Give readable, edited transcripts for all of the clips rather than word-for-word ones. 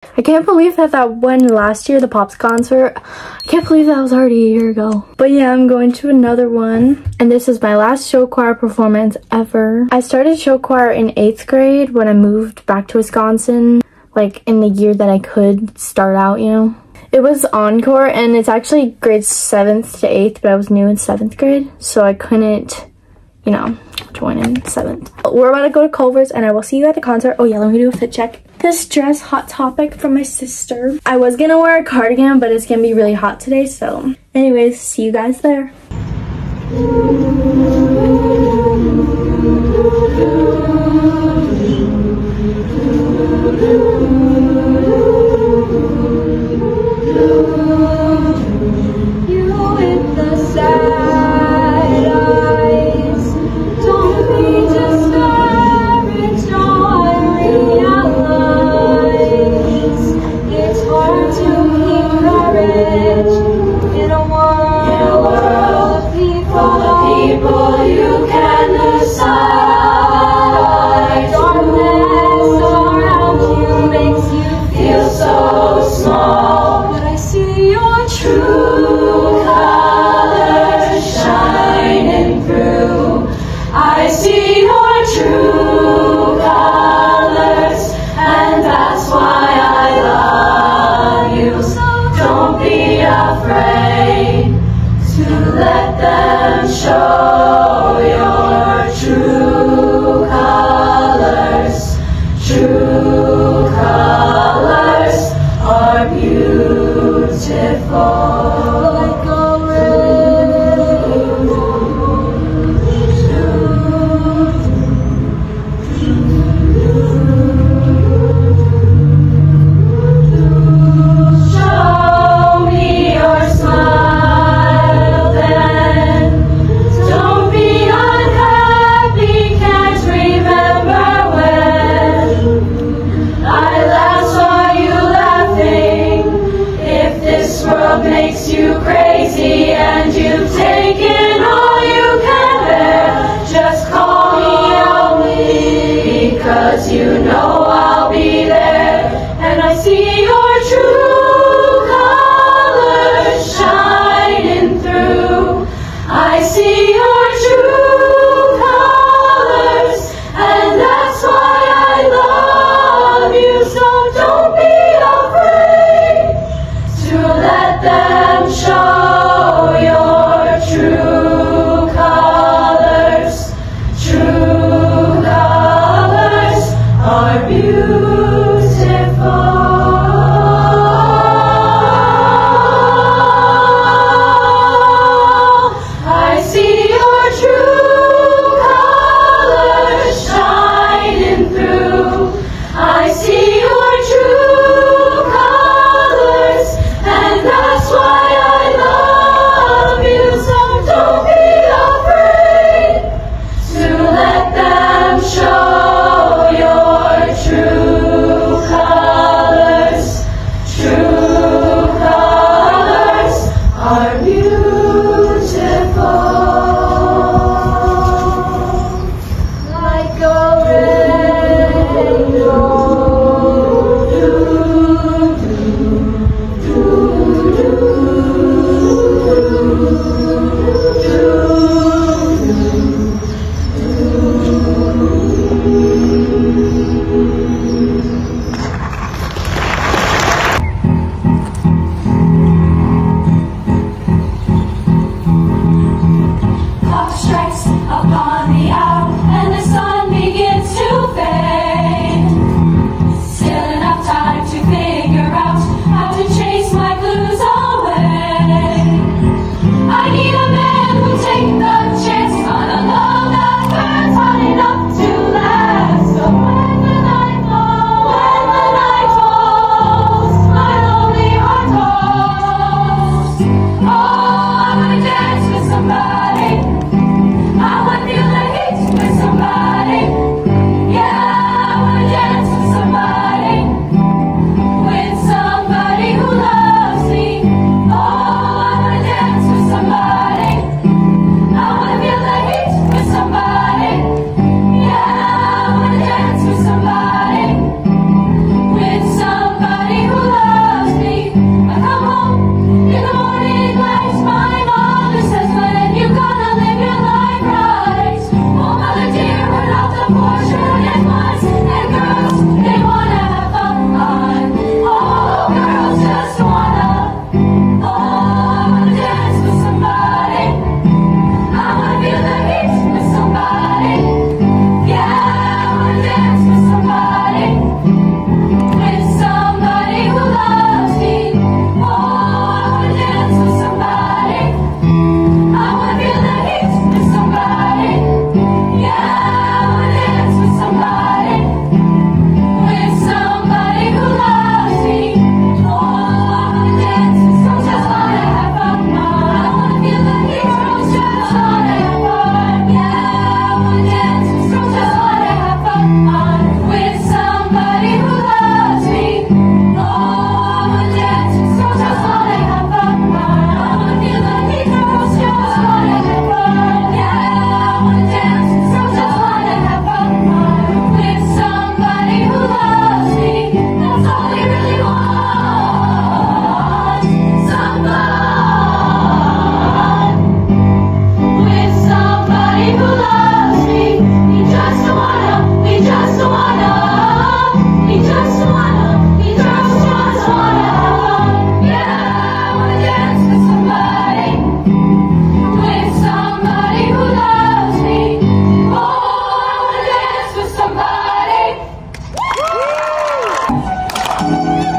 I can't believe that went last year, the Pops concert. I can't believe that was already a year ago. But yeah, I'm going to another one. And this is my last show choir performance ever. I started show choir in 8th grade when I moved back to Wisconsin. Like in the year that I could start out, you know. It was encore and it's actually grades 7th to 8th, but I was new in 7th grade. So I couldn't, you know, join in 7th. We're about to go to Culver's and I will see you at the concert. Oh yeah, let me do a fit check. This dress, Hot Topic from my sister. I was gonna wear a cardigan, but it's gonna be really hot today. So anyways, see you guys there. Beautiful.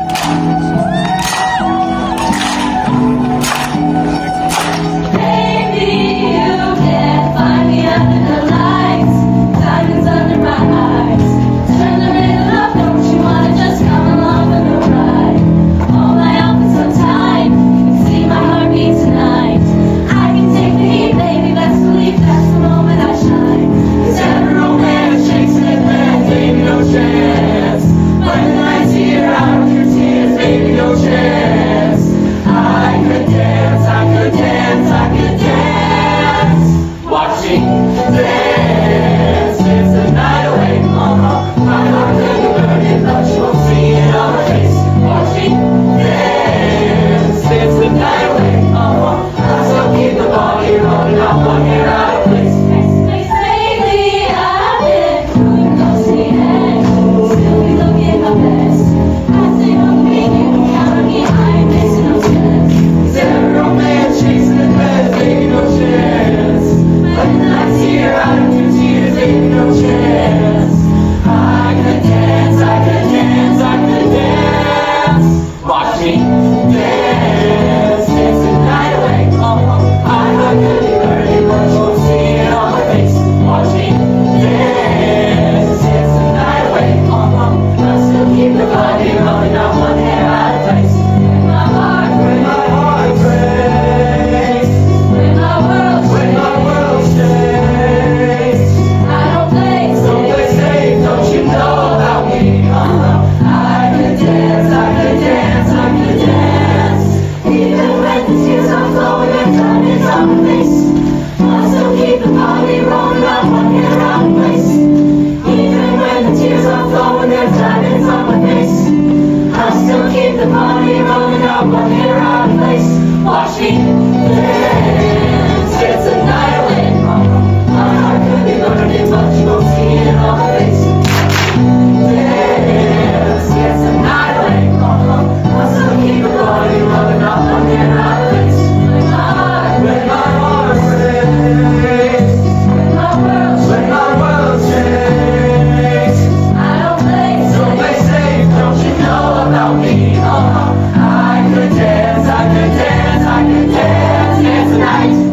I could dance, I could dance, I could dance, dance the night.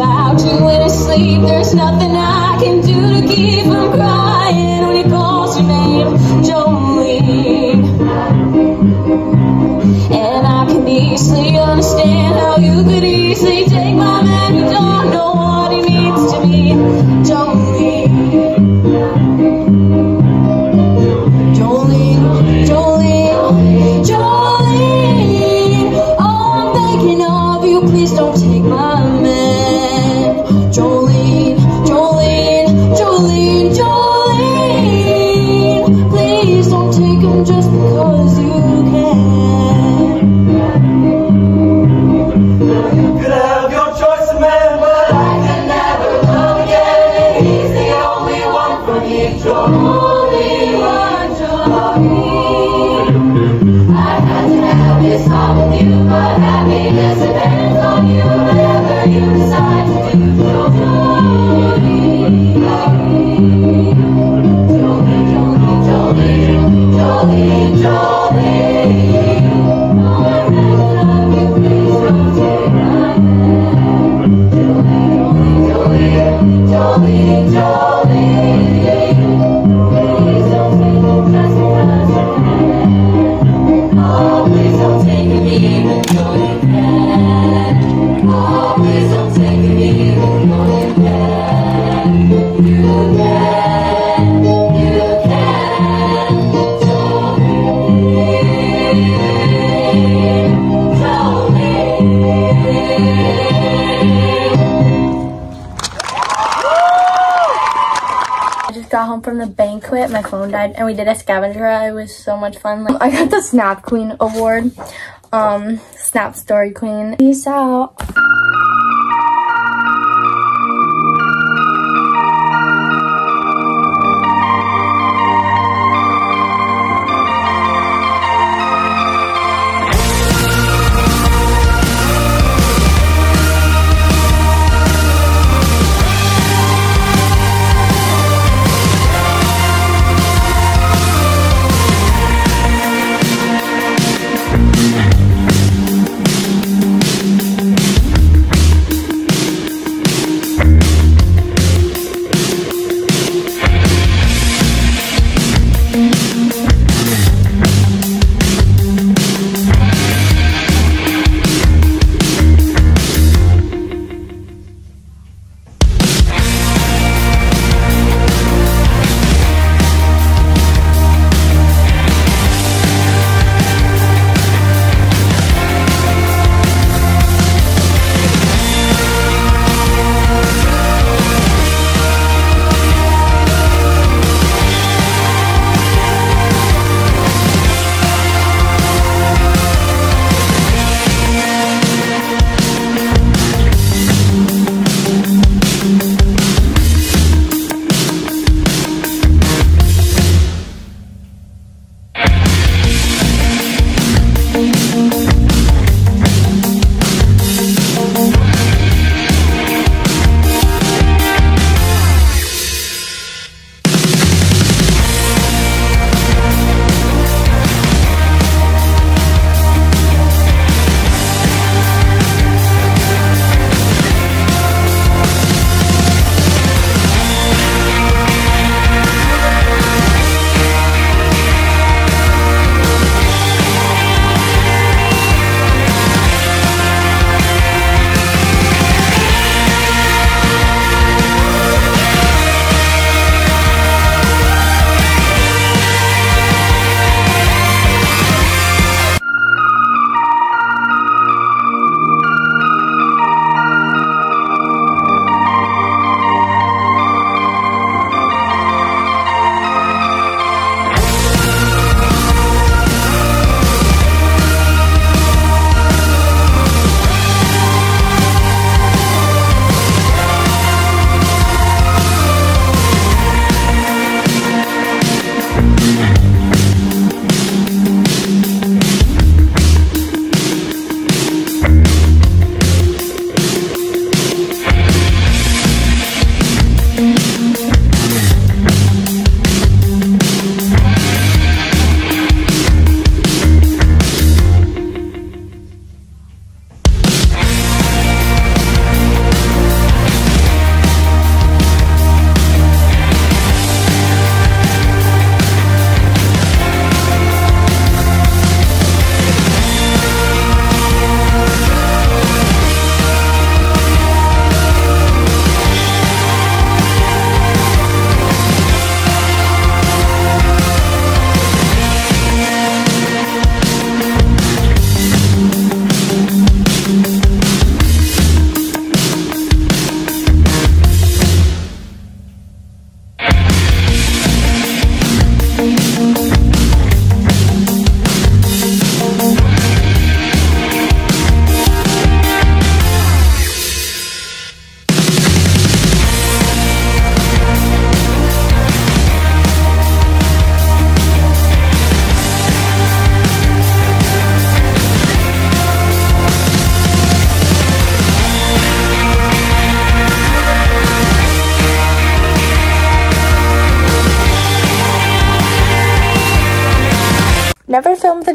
about you in his sleep. There's nothing I can do to keep him crying when he calls your name, Jolene. And I can easily understand how you could easily take my man. You don't know what he means to me, Jolene. Jolene, Jolene, Jolene. Oh, I'm begging of you, please don't take my man. Jolene, Jolene, Jolene, Jolene. Please don't take him just because you can. You could have your choice of man, but I can never love again. He's the only one for me, Jolene, Jolene. I had to have this talk with you, but happiness depends on you. Whatever you decide to do, Jolene, Jolene, Jolene, Jolene, Jolene, Jolene. Jolene, Jolene, please don't take me just because you can. Oh, please don't take me even though you can. Oh, please don't take me even though you can. You can, you can. Jolene, Jolene. I just got home from the banquet, my phone died, and we did a scavenger hunt. It was so much fun. Like, I got the Snap Queen award, Snap Story Queen. Peace out.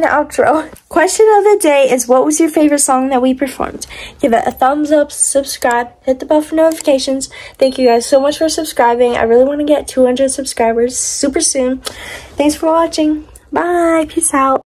an outro. Question of the day is, what was your favorite song that we performed? Give it a thumbs up, subscribe, hit the bell for notifications. Thank you guys so much for subscribing. I really want to get 200 subscribers super soon. Thanks for watching. Bye. Peace out.